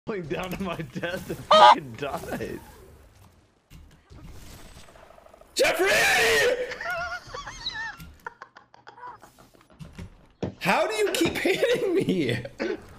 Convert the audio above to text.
Going down to my death and fucking died. Jeffrey! How do you keep hitting me?